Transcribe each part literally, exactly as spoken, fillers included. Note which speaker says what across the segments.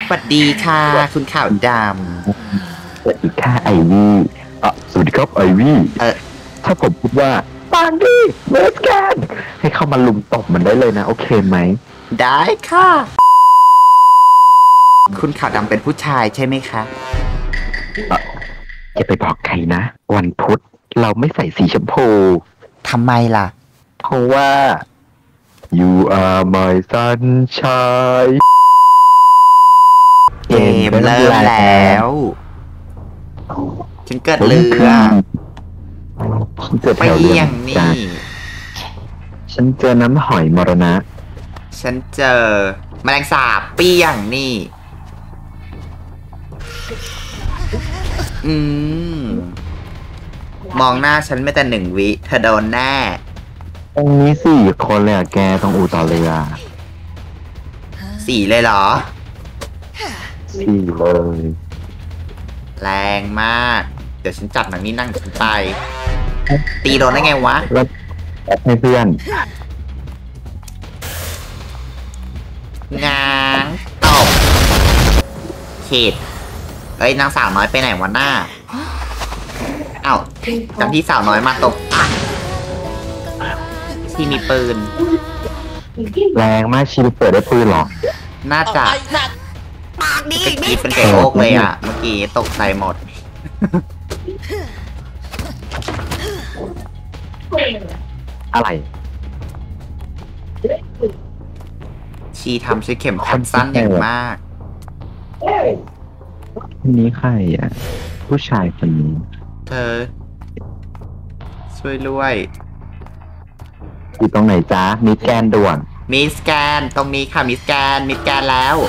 Speaker 1: สวัสดีค่ะคุณข่าวด
Speaker 2: สวัสดีค่ะไอวี่อ่ะสวัสดีครับไอวี่
Speaker 1: ำเออ
Speaker 2: ถ้าผมพูดว่าปางดี้เวสแกนให้เข้ามาลุมตบมันได้เลยนะโอเคไหม
Speaker 1: ได้ค่ะคุณข่าวดำเป็นผู้ชายใช่ไหมคะ
Speaker 2: อ่ะอย่าไปบอกใครนะวันพุธเราไม่ใส่สีชมพู
Speaker 1: ทำไมล่ะ
Speaker 2: เพราะว่า you are my sunshine
Speaker 1: เกมเริ่มแล้วฉันเกิดเรือ
Speaker 2: ฉันเจอแถ
Speaker 1: เปี
Speaker 2: วเรือย
Speaker 1: งนี่
Speaker 2: ฉันเจอน้ำหอยมรณะ
Speaker 1: ฉันเจอแมลงสาบเปี้ยงนี่อืมมองหน้าฉันไม่แต่หนึ่งวิเธอโดนแน่
Speaker 2: ตรงนี้สี่คนเลยอะแกตรงอู่ต่อเรือ
Speaker 1: สี่เลยเหรอ
Speaker 2: สี่เลย
Speaker 1: แรงมากเดี๋ยวฉันจับหนังนี้นั่งฉันไปตีโดนได้ไงวะ
Speaker 2: แล้วให้เพื่อน
Speaker 1: ง้างตบเขตเอ้ยนางสาวน้อยไปไหนวะหน้าเอ้าจำที่สาวน้อยมาตบที่มีปืน
Speaker 2: แรงมากชิลเปิดได้ปืนหรอ
Speaker 1: น่าจะปากดีกีดเป็นไก่โอ๊กเลยอ่ะเมื่อกี้ตกใจหมด
Speaker 2: อะไร
Speaker 1: ชีทำชุดเข็มขัดสั้นอย่างมาก
Speaker 2: คนนี้ใครอ่ะผู้ชายคนนี้
Speaker 1: เธอช่วยด้วย
Speaker 2: อยู่ตรงไหนจ๊ะมิสแกนด่วน
Speaker 1: มิสแกนตรงนี้ค่ะมิสแกนมิสแกนแล้ว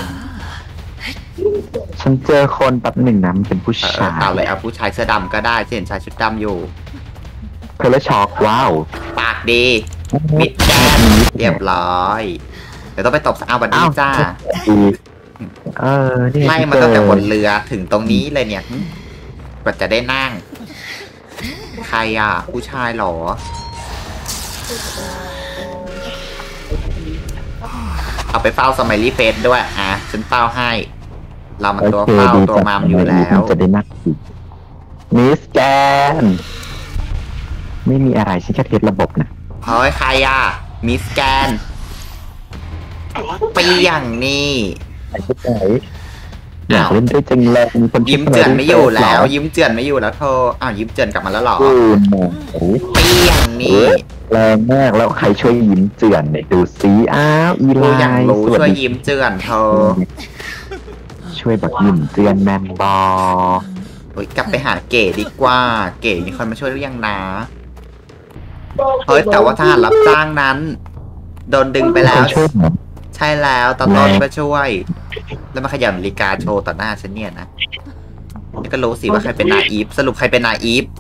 Speaker 2: ฉันเจอคนแป๊บหนึ่งนะมันเป็นผู้ชาย
Speaker 1: เอาเลยเอาผู้ชายเสื้อดำก็ได้เห็นชายชุดดำอยู่
Speaker 2: เพลช็อกว้าว
Speaker 1: ปากดีมิดแกนเรียบร้อยเดี๋ยวต้องไปตบสาวบัดดี้จ้า
Speaker 2: เออนี่
Speaker 1: ไล่มาตั้งแต่บนเรือถึงตรงนี้เลยเนี่ยกว่าจะได้นั่งใครอ่ะผู้ชายหรอเอาไปเฝ้าสมัยรีเฟสด้วยอ่ะฉันเฝ้าให้เรามันตัวเฝ้าตัวมามอยู่แล้ว
Speaker 2: จะได้นักมิสแกนไม่มีอะไรฉันแค่เทสระบบนะ
Speaker 1: เฮ้ยใครอ่ะมิสแกนไปอย่างนี้
Speaker 2: อยากเล่นด้วยจังเลยมีคน
Speaker 1: ยิ้มเจือนไม่อยู่แล้วยิ้มเจือนไม่อยู่แล้วเธออ้าวยิ้มเจือนกลับมาแล้วหรอไปอย่างนี้
Speaker 2: แรงมากแล้วใครช่วยยิ้มเจือนเนี่ยดูซีอ้าวอีไล
Speaker 1: น์อย่างรู้ช่วยยิ้มเจือนเธอ
Speaker 2: ช่วยแบบยิ้มเจือนแมนบอ
Speaker 1: โอ้ยกลับไปหาเก๋ดีกว่าเก๋มีคนมาช่วยหรือยังนะเฮ้ยแต่ว่าทหารรับจ้างนั้นโดนดึงไปแล้วใช่แล้วตอนต้นก็ช่วยแล้วมาขยันนาฬิกาโชว์ต่อหน้าฉันเนี่ยนะนี่ก็รู้สิว่าใครเป็นนาอีฟสรุปใครเป็นนาอีฟ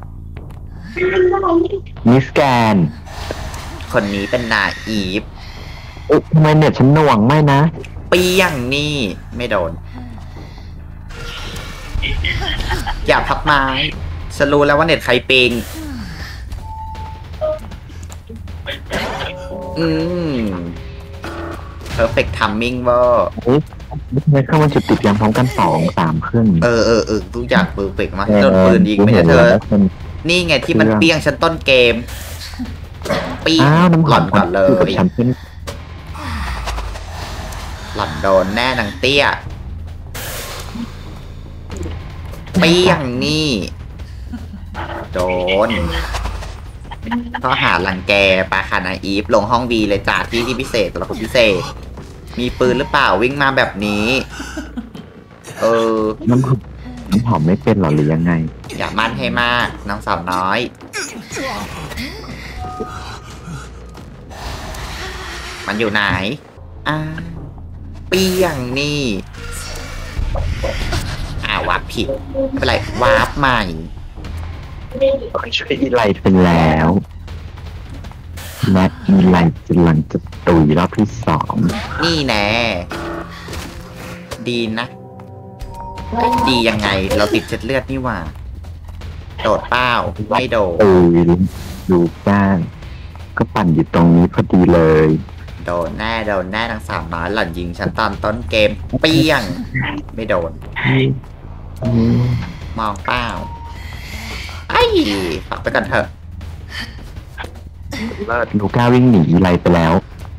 Speaker 2: มิสแกน
Speaker 1: คนนี้เป็นนาอีฟ
Speaker 2: เอ๊ะทำไมเน็ตฉันหน่วงไม่นะ
Speaker 1: เปี้ยงนี่ไม่โดนอย่าพับไม้ฉันรู้แล้วว่าเน็ตใครปิงอืมperfect timing เวอร์
Speaker 2: ทำไมเข้ามาจุดติดยังพร้อมกันสองสามเครื่อง
Speaker 1: เออเออเออทุกอย่างเพอร์เฟกต์มากโดนปืนยิงไม่ใช่เธอนี่ไงที่มันเปี้ยงฉันต้นเกมปีหล่อนก่อนเลยหล่อนโดนแน่นางเตี้ยเปี้ยงนี่โดนก็หาหลังแกปาคานาอีฟลงห้องบีเลยจ้าที่ที่พิเศษสำหรับคนพิเศษมีปืนหรือเปล่าวิ่งมาแบบนี้เออ
Speaker 2: น้ำหอมน้ำหอมไม่เป็นหรอหรือยังไง
Speaker 1: อย่ามั่นให้มากน้องสาวน้อยมันอยู่ไหนอ่าเปี้ยงนี่อ่าวาร์ปผิดไม่เป็นไรวาร์ปใหม่
Speaker 2: ช่วยอีไลท์เป็นแล้วแมทอีไลท์กำลังจะตุยรอบที่สอง
Speaker 1: นี่แน่ดีนะดียังไงเราติดเช็ดเลือดนี่ว่าโดดเป้าไม่โดด
Speaker 2: ตุยดูบ้างก็ปั่นอยู่ตรงนี้พอดีเลย
Speaker 1: โโดนแน่โดนแน่ทั้งสามน้อยหล่อนยิงฉันตอนต้นเกมเปี้ยง ไม่โดน
Speaker 2: อืม
Speaker 1: มองเป้าไอ้ฝากไปก่อนเถอะ
Speaker 2: เลิศลูก้าวิ่งหนีอีไลไปแล้ว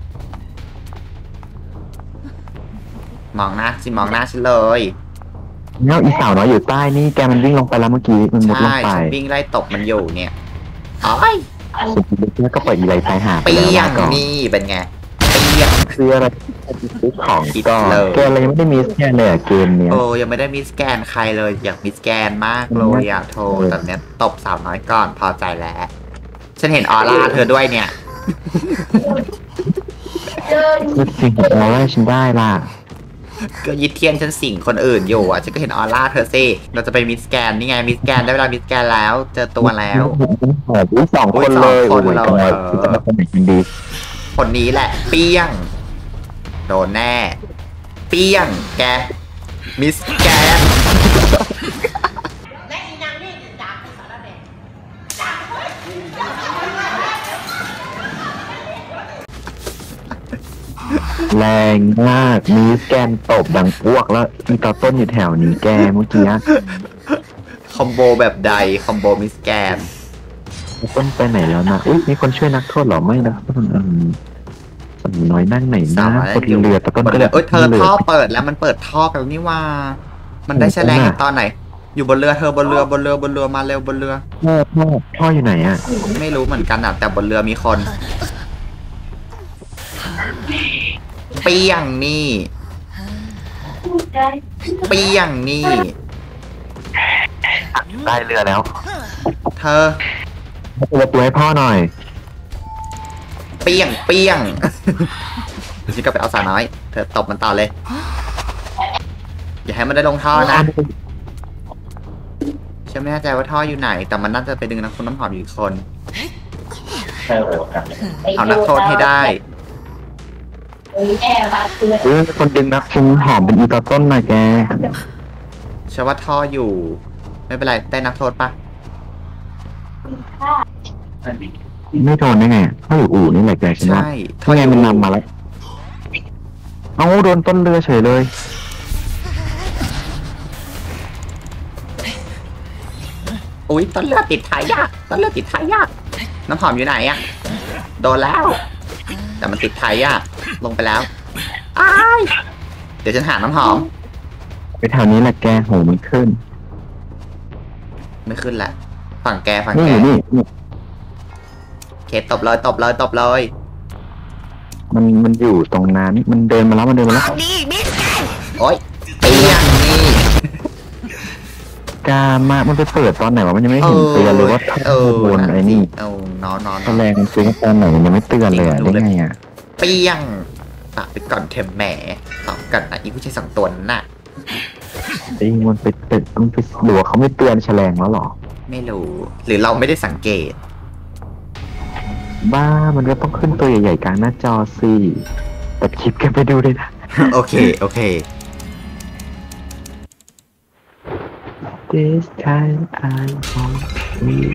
Speaker 1: มองหน้าสิมองหน้าฉันเลย
Speaker 2: แล้วอีสาวน้อยอยู่ใต้นี่แกมันวิ่งลงไปแล้วเมื่อกี้มันมุดลง
Speaker 1: ใช่
Speaker 2: ไป
Speaker 1: ฉันวิ่งไล่ตบมันอยู่เนี่ยอ้อย
Speaker 2: สุดท้ายก็ปล่อยอีไลตายหาไป
Speaker 1: เปี้
Speaker 2: แล้ว
Speaker 1: ย
Speaker 2: ลาง ก่อน
Speaker 1: นี่เป็นไงเปี้ยง
Speaker 2: คืออะไรซื้อของ
Speaker 1: คิด
Speaker 2: ก่อน
Speaker 1: เลย
Speaker 2: แกอะไรยังไม่ได้มีแค่เลยอะเกมเนี้ย
Speaker 1: โอ้ยังไม่ได้มิสแกนใครเลยอยากมิสแกนมากเลยอยากโทรแต่เนี้ยตบสาวน้อยก่อนพอใจแล้ว ฉันเห็นออร่าเธอด้วยเนี่ย
Speaker 2: คือสิ่งของเราได้ฉันได้ล่ะ
Speaker 1: ก็ยิดเทียนฉันสิงคนอื่นอยู่อ่ะฉันก็เห็นออร่าเธอสิเราจะไปมิสแกนนี่ไงมิสแกนได้เวลามิสแกนแล้วเจอตัวแล้ว
Speaker 2: อุ้ยสองคนเลย
Speaker 1: อุ้ยสองคนเลย
Speaker 2: โอ้ยจะมาคนไหนกันดี
Speaker 1: คนนี้แหละ เปี้ยง โดนแน่ เปี้ยง แก มิสแกน
Speaker 3: และอีนางนี่ด่าเป็นสารแหน่
Speaker 2: แรงมากมีสแกนตบดังพวกแล้วอีตาต้นอยู่แถวนี้แกเมื่อกี้
Speaker 1: คอมโบแบบใด คอมโบมิสแกน
Speaker 2: ต้นไปไหนแล้วนะอุ้ยมีคนช่วยนักโทษเหรอไม่นะต้นอืมสำน้อยนั่งไหน
Speaker 1: สา
Speaker 2: นะ
Speaker 1: วน้อย
Speaker 2: คนเรือตะต้น
Speaker 1: บน
Speaker 2: ก็
Speaker 1: เรือเอ้ยเธอ
Speaker 2: รือ
Speaker 1: ท่อเปิดแล้วมันเปิดท่อกันแล้วนี่ว่า มันได้แฉลงกันตอนไหน อยู่บนเรือเธอบนเรือบนเรือบนเรือมาเร็วบนเรือ
Speaker 2: ท่อท่อท่ออยู่ไหนอ่ะ
Speaker 1: ไม่รู้เหมือนกันอ่ะแต่บนเรือมีคน เปี้ยงนี่ เปี้ยงนี่
Speaker 2: ได้เรือแล้ว
Speaker 1: เธอ
Speaker 2: ตัวตัวให้พ่อหน่อย
Speaker 1: เปี้ยงเปี้ยง ฉันก็ไปเอาสาวน้อย เธอตบมันต่อเลย อย่าให้มันได้ลงท่อนะ ฉันไม่แน่ใจว่าท่ออยู่ไหน แต่มันน่าจะไปดึงน้ำคุณน้ำหอมอยู่อีกคน เอานักโทษให้ได้
Speaker 2: เออคนดึงนักคุมหอมเป็นอีตาต้นหน่อยแก
Speaker 1: ฉันว่าท่ออยู่ ไม่เป็นไร ได้นักโทษปะ
Speaker 2: ไม่โดนได้ไงเขาอยู่อู่นี่แหละแกฉันว่า
Speaker 1: ใช่
Speaker 2: ถ้าไงมันนำมาแล้วเอาโดนต้นเรือเฉยเลย
Speaker 1: อุ้ยต้นเลือดติดท้ายยากต้นเลือดติดท้ายยากน้ำหอมอยู่ไหนอะโดนแล้ว แต่มันติดท้ายยากลงไปแล้วอ้ายเดี๋ยวฉันหาน้ำหอม
Speaker 2: ไปแถวนี้แหละแกโหมันขึ้น
Speaker 1: ไม่ขึ้นแหละ ฝั่งแกฝั่ง
Speaker 2: นี่
Speaker 1: แก
Speaker 2: นี่นี่
Speaker 1: เคตบเลยตบเลยตบเลย
Speaker 2: มันมันอยู่ตรงนั้นมันเดินมาแล้วมันเดินมาแล้ว
Speaker 1: โอ๊ยเปี้ยงนี่
Speaker 2: กามามันไปเปิดตอนไหนวะมันยังไม่เห็นเตือนเลยว่า
Speaker 1: เออ
Speaker 2: โดนไอ้นี่
Speaker 1: เอานอนนอน
Speaker 2: ตอนแรงมันซื้อตอนไหนมันยังไม่เตือนเลยอะได้ไงอ่ะ
Speaker 1: เปี้ยงปากไปก่อนเทมแหมตอบกันนะอีผู้ชายสองตัวนั้นน่ะ
Speaker 2: ไอ้มันไปเตือนมันไปดูว่าเขาไม่เตือนแฉลงแล้วหรอ
Speaker 1: ไม่รู้ หรือเราไม่ได้สังเกต
Speaker 2: บ้ามันก็ต้องขึ้นตัวใหญ่ๆกลางหน้าจอสิแต่คลิปกันไปดูเลยนะ
Speaker 1: โอเค โอเค
Speaker 2: This time I want you